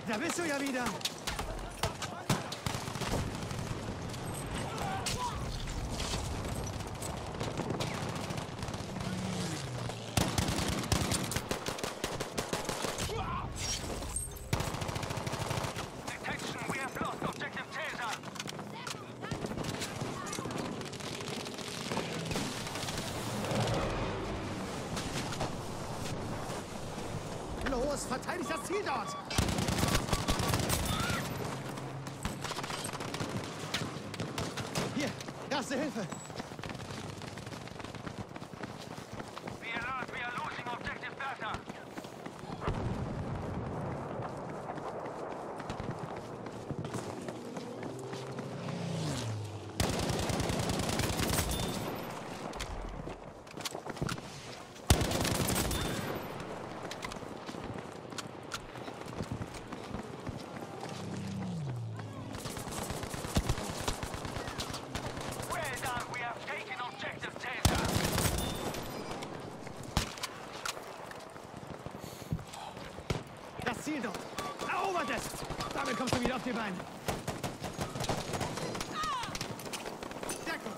Da bist du ja wieder. Los, verteidigt das Ziel dort! Hier, erste Hilfe! We are losing objective Bertha. Das Ziel dort! Erobert es! Damit kommst du wieder auf die Beine! Deckung!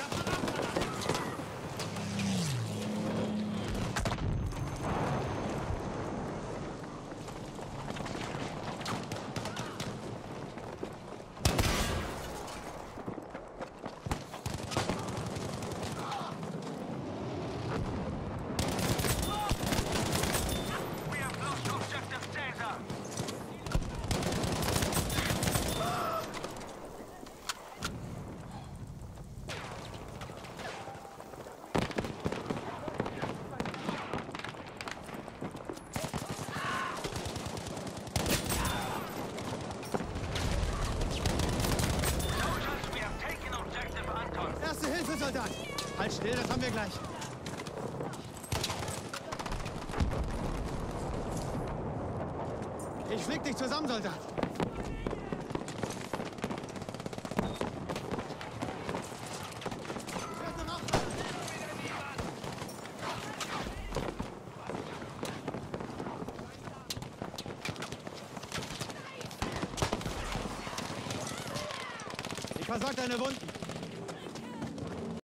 Erste Hilfe, Soldat! Halt still, das haben wir gleich. Ich flieg dich zusammen, Soldat. Ich versorge deine Wunden.